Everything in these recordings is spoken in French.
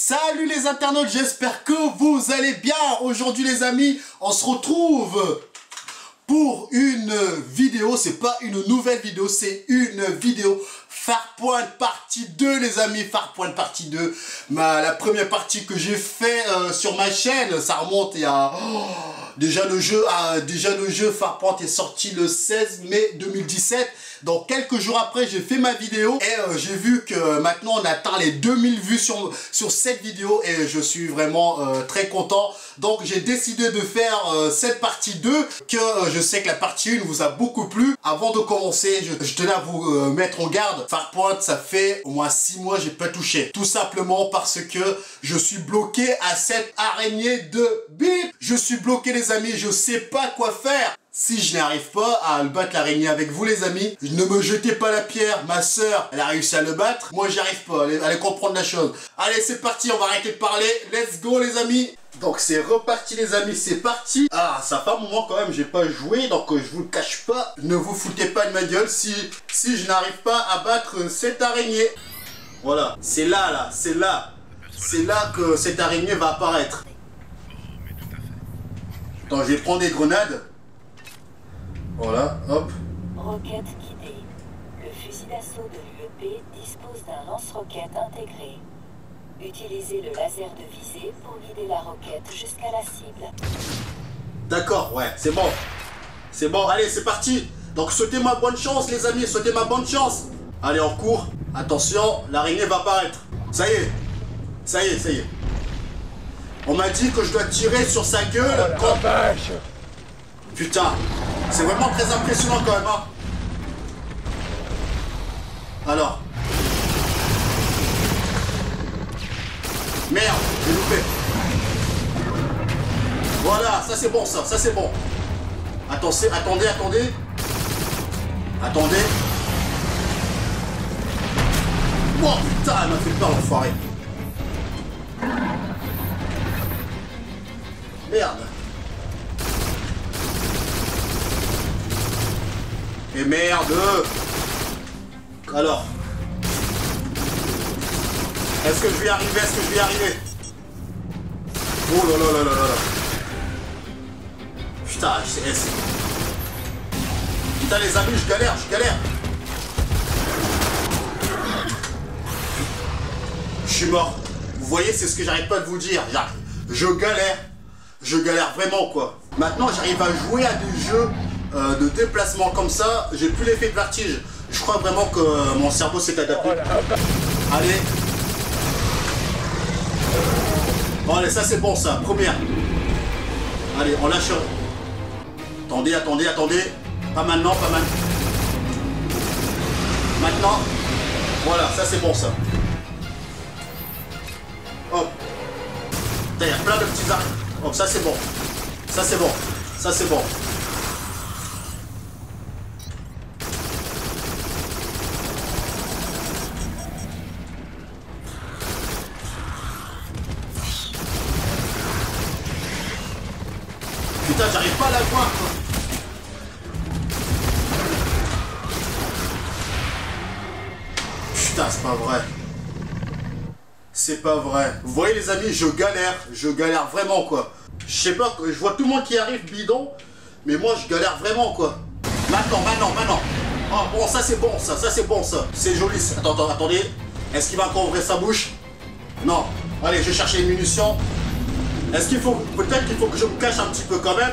Salut les internautes, j'espère que vous allez bien. Aujourd'hui les amis, on se retrouve pour une vidéo. C'est pas une nouvelle vidéo, c'est une vidéo Farpoint partie 2 les amis. Farpoint partie 2. La première partie que j'ai fait sur ma chaîne, ça remonte il y a... Déjà le jeu Farpoint est sorti le 16 mai 2017. Donc quelques jours après, j'ai fait ma vidéo et j'ai vu que maintenant on atteint les 2000 vues sur cette vidéo et je suis vraiment très content. Donc j'ai décidé de faire cette partie 2 que je sais que la partie 1 vous a beaucoup plu. Avant de commencer, je tenais à vous mettre en garde. Farpoint, ça fait au moins 6 mois j'ai pas touché. Tout simplement parce que je suis bloqué à cette araignée de bip. Je suis bloqué les amis, je sais pas quoi faire. Si je n'arrive pas à le battre l'araignée avec vous les amis, ne me jetez pas la pierre, ma soeur, elle a réussi à le battre, moi j'y arrive pas, allez comprendre la chose. Allez c'est parti, on va arrêter de parler, let's go les amis. Donc c'est reparti les amis, c'est parti. Ah ça fait un moment quand même, j'ai pas joué, donc je vous le cache pas. Ne vous foutez pas de ma gueule si je n'arrive pas à battre cette araignée. Voilà, c'est là, c'est là que cette araignée va apparaître. Attends, je vais prendre des grenades. Voilà, hop. Roquette guidée. Le fusil d'assaut de l'UEP dispose d'un lance-roquette intégré. Utilisez le laser de visée pour guider la roquette jusqu'à la cible. D'accord, ouais, c'est bon. C'est bon, allez, c'est parti. Donc, souhaitez-moi bonne chance, les amis, souhaitez-moi bonne chance. Allez, on court. Attention, l'araignée va apparaître. Ça y est. Ça y est, ça y est. On m'a dit que je dois tirer sur sa gueule. Oh, Putain, c'est vraiment très impressionnant quand même, hein. Alors. Merde, j'ai loupé. Voilà, ça c'est bon, ça c'est bon. Attendez. Attendez. Oh putain, elle m'a fait peur l'enfoiré. Merde. Et merde. Alors. Est-ce que je vais y arriver? Oh là là là là là. Putain, putain les amis, je galère. Je suis mort. Vous voyez, c'est ce que j'arrête pas de vous dire. Je galère vraiment quoi. Maintenant, j'arrive à jouer à des jeux de déplacement comme ça. J'ai plus l'effet de vertige. Je crois vraiment que mon cerveau s'est adapté. Allez. Bon, allez, ça c'est bon ça. Première. Allez, on lâche. Attendez. Pas maintenant. Maintenant. Voilà, ça c'est bon ça. Hop. Il y a plein de petits arcs. Hop, ça c'est bon. Ça c'est bon. Putain, j'arrive pas à la voir quoi. Putain, c'est pas vrai. C'est pas vrai. Vous voyez les amis, je galère vraiment quoi. Je sais pas, je vois tout le monde qui arrive bidon, mais moi je galère vraiment quoi. Maintenant. Oh bon, ça c'est bon ça. C'est joli ça. Attendez. Est-ce qu'il va encore ouvrir sa bouche? Non. Allez, je vais chercher les munitions. Est-ce qu'il faut... Peut-être qu'il faut que je me cache un petit peu quand même.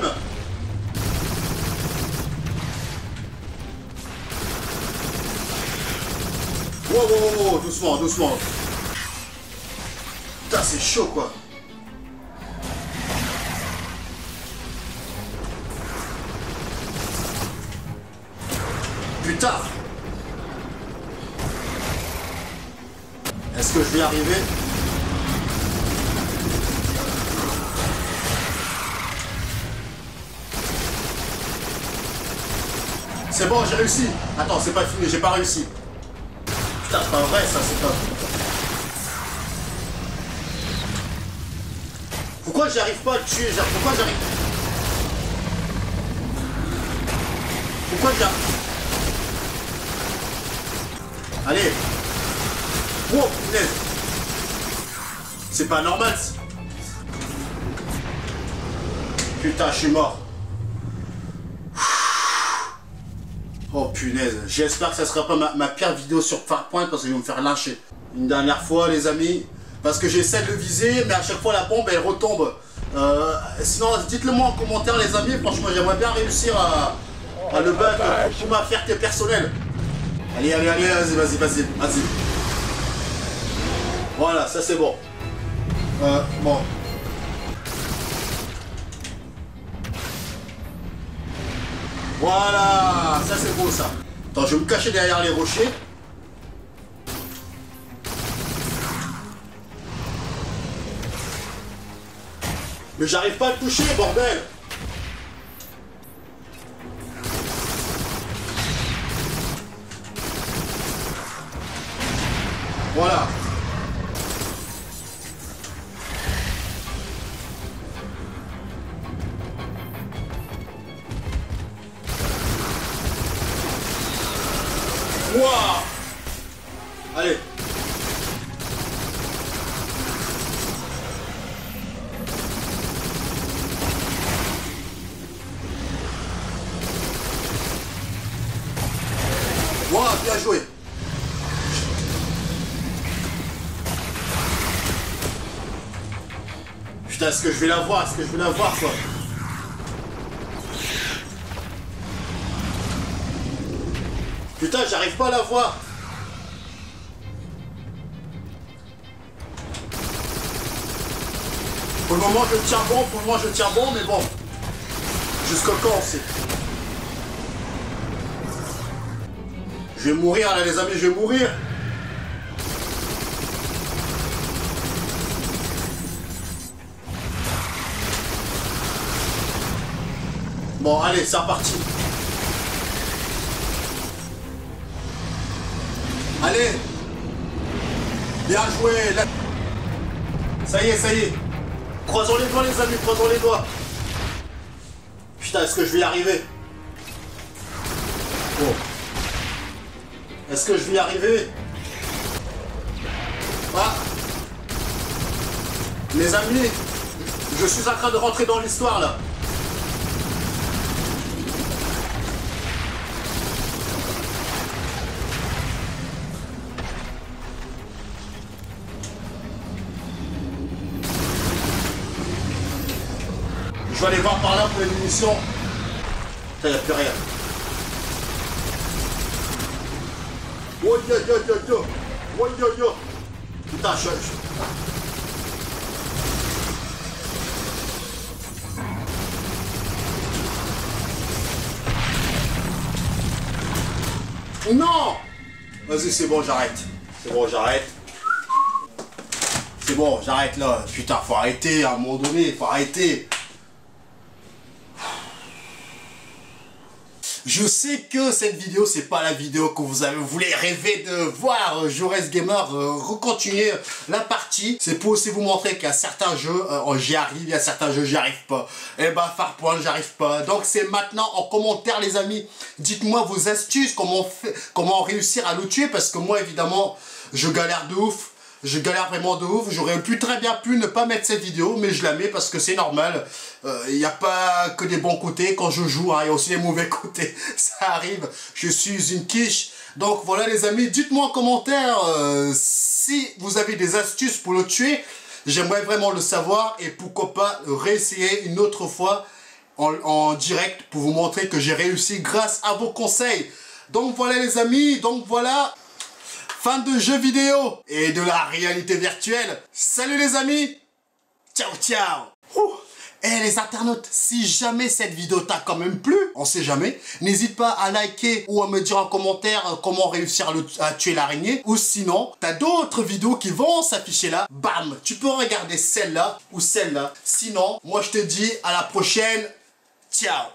Wow, doucement. Putain, c'est chaud quoi. Putain. Est-ce que je vais y arriver? C'est bon, j'ai réussi. Attends, c'est pas fini, j'ai pas réussi. Putain, c'est pas vrai ça, c'est pas... Pourquoi j'arrive pas à le tuer? Pourquoi j'arrive... Allez. Wow, punaise. C'est pas normal. Putain, je suis mort. Oh punaise. J'espère que ça sera pas ma pire vidéo sur Farpoint parce que je vais me faire lyncher. Une dernière fois, les amis. Parce que j'essaie de le viser, mais à chaque fois la bombe elle retombe. Sinon, dites-le moi en commentaire, les amis. Franchement, j'aimerais bien réussir à le battre pour ma fierté personnelle. Allez, allez, allez, vas-y. Voilà, ça c'est bon. Bon. Voilà, ça c'est beau ça. Attends, je vais me cacher derrière les rochers. Mais j'arrive pas à le toucher, bordel. Voilà. Wouah. Allez. Wouah, bien joué. Putain, est-ce que je vais la voir? Est-ce que je vais la voir, quoi? Putain, j'arrive pas à la voir. Pour le moment, je tiens bon, mais bon. Jusqu'au quand, c'est... Je vais mourir, là, les amis, je vais mourir. Bon, allez, c'est reparti. Allez. Bien joué. Là. Ça y est. Croisons les doigts, les amis, croisons les doigts. Putain, est-ce que je vais y arriver? Bon. Est-ce que je vais y arriver? Ah. Les amis, je suis en train de rentrer dans l'histoire, là. Je vais aller voir par là pour les munitions. Putain, il n'y a plus rien. Oh yo. Putain, Non. Vas-y, c'est bon, j'arrête. C'est bon, j'arrête là. Putain, faut arrêter à un moment donné, faut arrêter. Je sais que cette vidéo, c'est pas la vidéo que vous voulez rêver de voir Jaurès Gamer recontinuer la partie. C'est pour aussi vous montrer qu'il y a certains jeux, j'y arrive, il y a certains jeux, j'y arrive pas. Et ben, Farpoint, j'arrive pas. Donc, c'est maintenant en commentaire, les amis. Dites-moi vos astuces, comment réussir à le tuer, parce que moi, évidemment, je galère de ouf. Je galère vraiment de ouf. J'aurais très bien pu ne pas mettre cette vidéo, mais je la mets parce que c'est normal. Il n'y a pas que des bons côtés quand je joue, hein, il y a aussi des mauvais côtés. Ça arrive, je suis une quiche. Donc voilà les amis, dites-moi en commentaire si vous avez des astuces pour le tuer. J'aimerais vraiment le savoir et pourquoi pas réessayer une autre fois en direct pour vous montrer que j'ai réussi grâce à vos conseils. Donc voilà les amis, donc voilà... Fin de jeux vidéo et de la réalité virtuelle. Salut les amis. Ciao. Et les internautes, si jamais cette vidéo t'a quand même plu, on sait jamais, n'hésite pas à liker ou à me dire en commentaire comment réussir à tuer l'araignée. Ou sinon, t'as d'autres vidéos qui vont s'afficher là. Bam, tu peux regarder celle-là ou celle-là. Sinon, moi je te dis à la prochaine. Ciao.